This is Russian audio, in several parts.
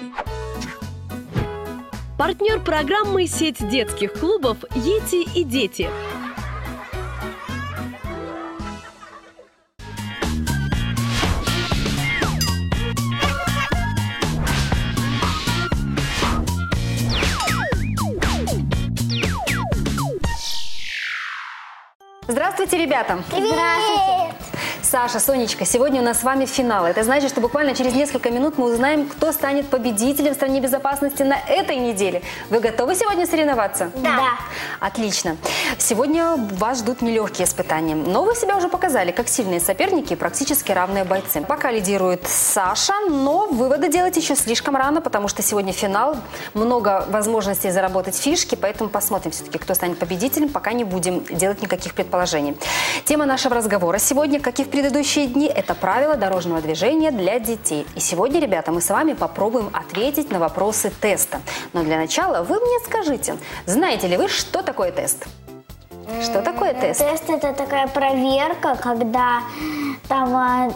Партнер программы «Сеть детских клубов «Ети и дети». Здравствуйте, ребята! Здравствуйте! Саша, Сонечка, сегодня у нас с вами финал. Это значит, что буквально через несколько минут мы узнаем, кто станет победителем в стране безопасности на этой неделе. Вы готовы сегодня соревноваться? Да. Отлично. Сегодня вас ждут нелегкие испытания. Но вы себя уже показали как сильные соперники и практически равные бойцы. Пока лидирует Саша, но выводы делать еще слишком рано, потому что сегодня финал. Много возможностей заработать фишки, поэтому посмотрим все-таки, кто станет победителем. Пока не будем делать никаких предположений. Тема нашего разговора сегодня, как и в предыдущие дни, это правила дорожного движения для детей. И сегодня, ребята, мы с вами попробуем ответить на вопросы теста. Но для начала вы мне скажите, знаете ли вы, что такое тест? Что такое тест? Тест – это такая проверка, когда там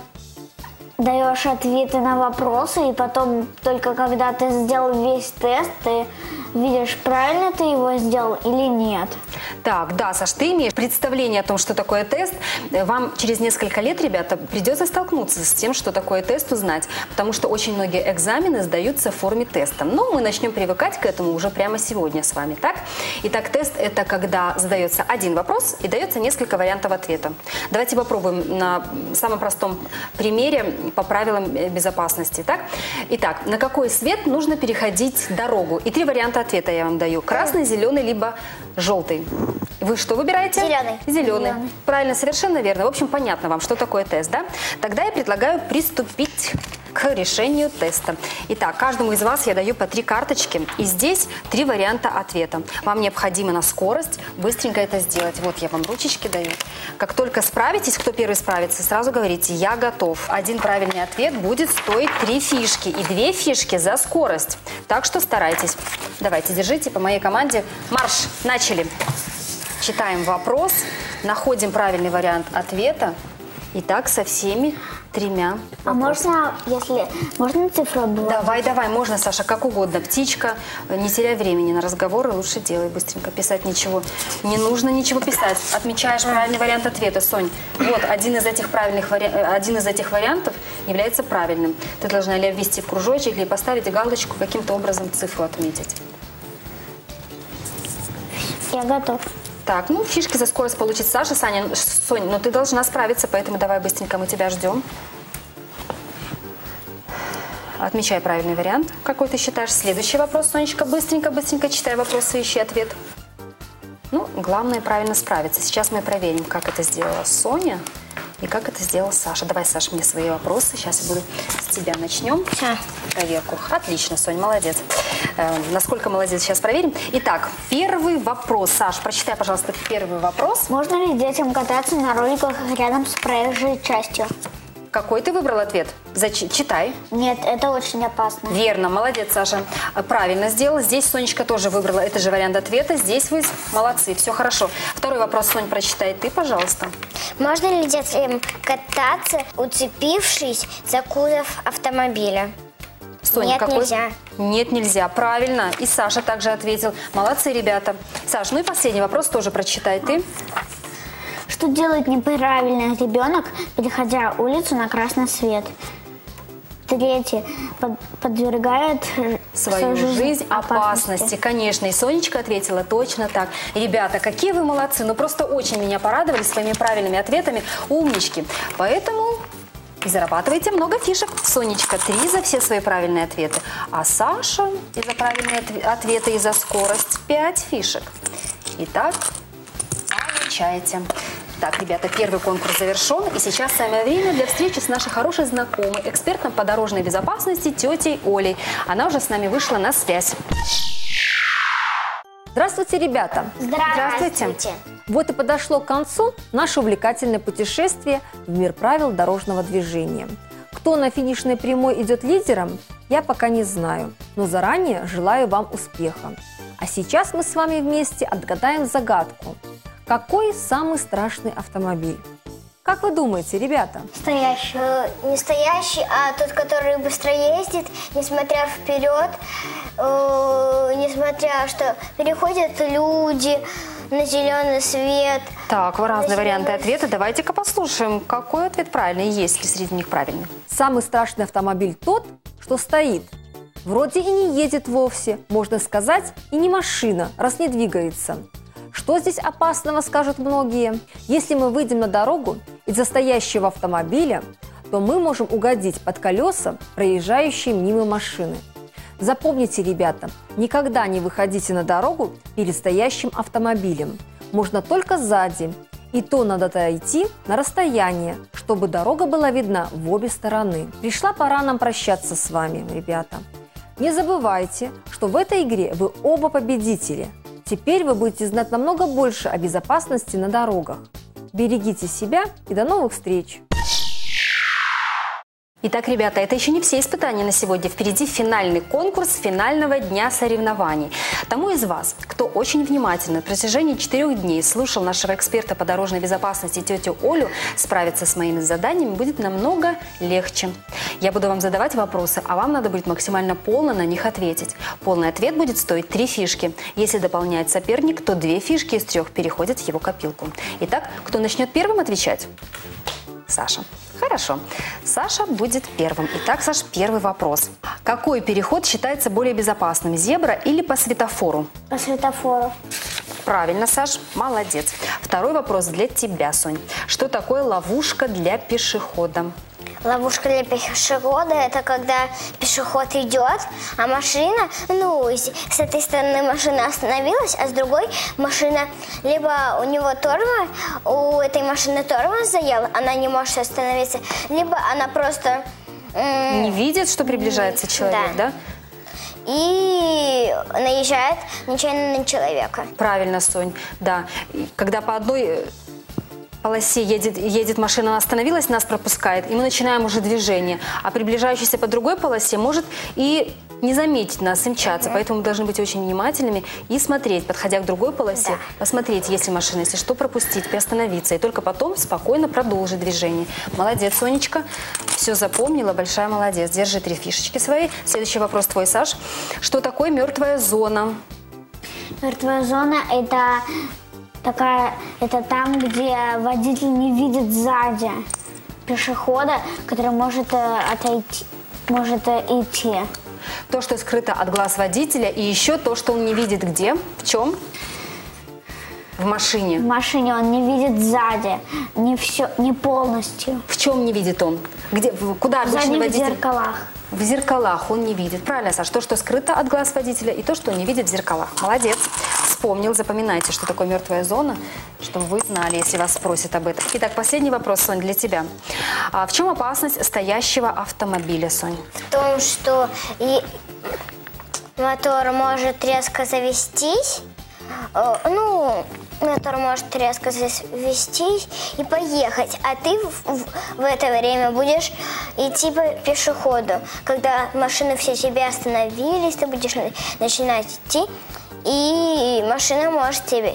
даешь ответы на вопросы, и потом только когда ты сделал весь тест, ты видишь, правильно ты его сделал или нет. Так, да, Саш, ты имеешь представление о том, что такое тест. Вам через несколько лет, ребята, придется столкнуться с тем, что такое тест, узнать. Потому что очень многие экзамены сдаются в форме теста. Но мы начнем привыкать к этому уже прямо сегодня с вами, так? Итак, тест – это когда задается один вопрос и дается несколько вариантов ответа. Давайте попробуем на самом простом примере по правилам безопасности, так? Итак, на какой свет нужно переходить дорогу? И 3 варианта ответа я вам даю. Красный, зеленый, либо желтый. Вы что выбираете? Зеленый. Зеленый. Правильно, совершенно верно. В общем, понятно вам, что такое тест, да? Тогда я предлагаю приступить к решению теста. Итак, каждому из вас я даю по 3 карточки, и здесь 3 варианта ответа. Вам необходимо на скорость быстренько это сделать. Вот я вам ручечки даю. Как только справитесь, кто первый справится, сразу говорите «я готов». Один правильный ответ будет стоить 3 фишки, и 2 фишки за скорость. Так что старайтесь. Давайте, держите по моей команде. Марш! Начали! Читаем вопрос, находим правильный вариант ответа. И так со всеми 3 вопросами. А можно цифру отбывать? Давай, можно, Саша, как угодно. Птичка, не теряй времени на разговоры, лучше делай быстренько. Писать ничего не нужно, ничего писать. Отмечаешь правильный вариант ответа, Сонь. Вот, один из этих вариантов является правильным. Ты должна или ввести в кружочек, или поставить галочку, каким-то образом цифру отметить. Я готов. Так, ну, фишки за скорость получит Саша. Сонь, но ты должна справиться, поэтому давай быстренько, мы тебя ждем. Отмечай правильный вариант, какой ты считаешь. Следующий вопрос, Сонечка, быстренько читай вопрос и ищи ответ. Ну, главное правильно справиться. Сейчас мы проверим, как это сделала Соня и как это сделала Саша. Давай, Саша, мне свои вопросы. Сейчас я буду с тебя начнем проверку. Отлично, Сонь, молодец. Насколько молодец, сейчас проверим. Итак, первый вопрос. Саш, прочитай, пожалуйста, первый вопрос. Можно ли детям кататься на роликах рядом с проезжей частью? Какой ты выбрал ответ? Читай. Нет, это очень опасно. Верно, молодец, Саша. Правильно сделал. Здесь Сонечка тоже выбрала этот же вариант ответа. Здесь вы молодцы, все хорошо. Второй вопрос, Сонь, прочитай ты, пожалуйста. Можно ли детям кататься, уцепившись за кузов автомобиля? Соня, Нет, нельзя. Нет, нельзя. Правильно. И Саша также ответил. Молодцы, ребята. Саш, ну и последний вопрос тоже прочитай ты. Что делает неправильно ребенок, переходя улицу на красный свет? 3. Подвергает свою жизнь опасности. Конечно, и Сонечка ответила точно так. Ребята, какие вы молодцы. Ну просто очень меня порадовали своими правильными ответами. Умнички. Поэтому и зарабатывайте много фишек. Сонечка 3 за все свои правильные ответы. А Саша и за правильные ответы и за скорость 5 фишек. Итак, получаете. Так, ребята, первый конкурс завершен. И сейчас самое время для встречи с нашей хорошей знакомой, экспертом по дорожной безопасности тетей Олей. Она уже с нами вышла на связь. Здравствуйте, ребята! Здравствуйте! Вот и подошло к концу наше увлекательное путешествие в мир правил дорожного движения. Кто на финишной прямой идет лидером, я пока не знаю, но заранее желаю вам успеха. А сейчас мы с вами вместе отгадаем загадку. Какой самый страшный автомобиль? Как вы думаете, ребята? Настоящий. Не стоящий, а тот, который быстро ездит, несмотря вперед, несмотря что переходят люди на зеленый свет. Так, разные варианты ответа. Давайте-ка послушаем, какой ответ правильный, есть ли среди них правильный. Самый страшный автомобиль тот, что стоит. Вроде и не едет вовсе, можно сказать, и не машина, раз не двигается. Что здесь опасного, скажут многие? Если мы выйдем на дорогу из-за стоящего автомобиля, то мы можем угодить под колеса проезжающей мимо машины. Запомните, ребята, никогда не выходите на дорогу перед стоящим автомобилем. Можно только сзади. И то надо отойти на расстояние, чтобы дорога была видна в обе стороны. Пришла пора нам прощаться с вами, ребята. Не забывайте, что в этой игре вы оба победители. Теперь вы будете знать намного больше о безопасности на дорогах. Берегите себя и до новых встреч! Итак, ребята, это еще не все испытания на сегодня. Впереди финальный конкурс финального дня соревнований. Тому из вас, кто очень внимательно на протяжении 4 дней слушал нашего эксперта по дорожной безопасности тетю Олю, справиться с моими заданиями будет намного легче. Я буду вам задавать вопросы, а вам надо будет максимально полно на них ответить. Полный ответ будет стоить 3 фишки. Если дополняет соперник, то 2 фишки из 3 переходят в его копилку. Итак, кто начнет первым отвечать? Саша. Хорошо. Саша будет первым. Итак, Саш, первый вопрос. Какой переход считается более безопасным? Зебра или по светофору? По светофору. Правильно, Саш. Молодец. Второй вопрос для тебя, Сонь. Что такое ловушка для пешехода? Ловушка для пешехода – это когда пешеход идет, а машина, с этой стороны машина остановилась, а с другой машина, либо у него тормоз, у этой машины тормоз заел, она не может остановиться, либо она просто… Не видит, что приближается человек, да? И наезжает нечаянно на человека. Правильно, Сонь, да. Когда по одной полосе едет машина, она остановилась, нас пропускает, и мы начинаем уже движение. А приближающийся по другой полосе может и не заметить нас, и мчаться. Поэтому мы должны быть очень внимательными и смотреть, подходя к другой полосе, посмотреть, есть ли машина, если что, пропустить, приостановиться. И только потом спокойно продолжить движение. Молодец, Сонечка. Все запомнила, большая молодец. Держи 3 фишечки свои. Следующий вопрос твой, Саш. Что такое мертвая зона? Мертвая зона – это там, где водитель не видит сзади пешехода, который может отойти, может идти. То, что скрыто от глаз водителя, и еще то, что он не видит где? В чем? В машине. В машине он не видит сзади, не полностью. В чем не видит он? Где, куда обычный водитель? В зеркалах. В зеркалах он не видит. Правильно, Саш, то, что скрыто от глаз водителя, и то, что он не видит в зеркалах. Молодец. Вспомнил, запоминайте, что такое мертвая зона, чтобы вы знали, если вас спросят об этом. Итак, последний вопрос, Сонь, для тебя. В чем опасность стоящего автомобиля, Сонь? В том, что мотор может резко завестись, мотор может резко завестись и поехать, а ты в это время будешь идти по пешеходу. Когда машины все тебе остановились, ты будешь начинать идти, и машина может тебя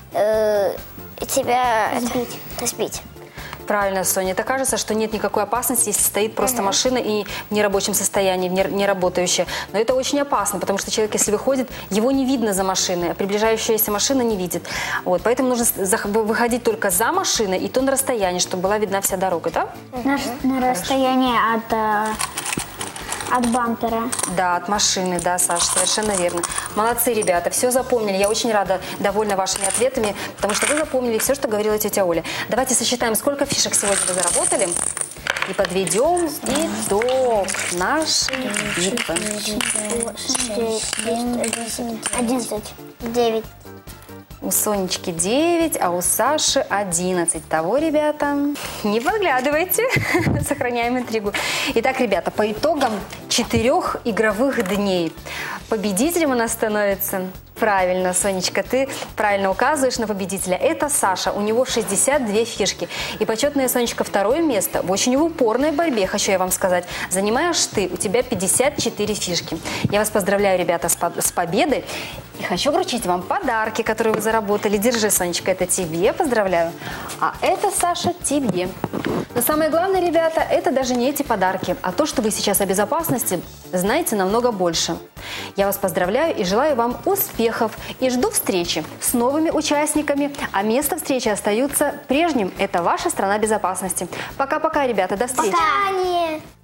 сбить. Правильно, Соня. Это кажется, что нет никакой опасности, если стоит просто машина и в нерабочем состоянии, не работающая. Но это очень опасно, потому что человек, если выходит, его не видно за машиной, а приближающаяся машина не видит. Вот, поэтому нужно выходить только за машиной, и то на расстоянии, чтобы была видна вся дорога, да? На расстоянии от бампера. Да, от машины, да, Саша, совершенно верно. Молодцы, ребята, все запомнили. Я очень рада, довольна вашими ответами, потому что вы запомнили все, что говорила тетя Оля. Давайте сосчитаем, сколько фишек сегодня вы заработали, и подведем итог нашей битвы. 11. 9. У Сонечки 9, а у Саши 11. Того, ребята, не подглядывайте, сохраняем интригу. Итак, ребята, по итогам 4 игровых дней победителем у нас становится, правильно, Сонечка, ты правильно указываешь на победителя, это Саша, у него 62 фишки. И почетная, Сонечка, 2 место в очень упорной борьбе, хочу я вам сказать, занимаешь ты, у тебя 54 фишки. Я вас поздравляю, ребята, с победой. И хочу вручить вам подарки, которые вы заработали. Держи, Сонечка, это тебе, поздравляю. А это, Саша, тебе. Но самое главное, ребята, это даже не эти подарки, а то, что вы сейчас о безопасности знаете намного больше. Я вас поздравляю и желаю вам успехов. И жду встречи с новыми участниками. А место встречи остается прежним. Это ваша страна безопасности. Пока-пока, ребята, до встречи. Пока.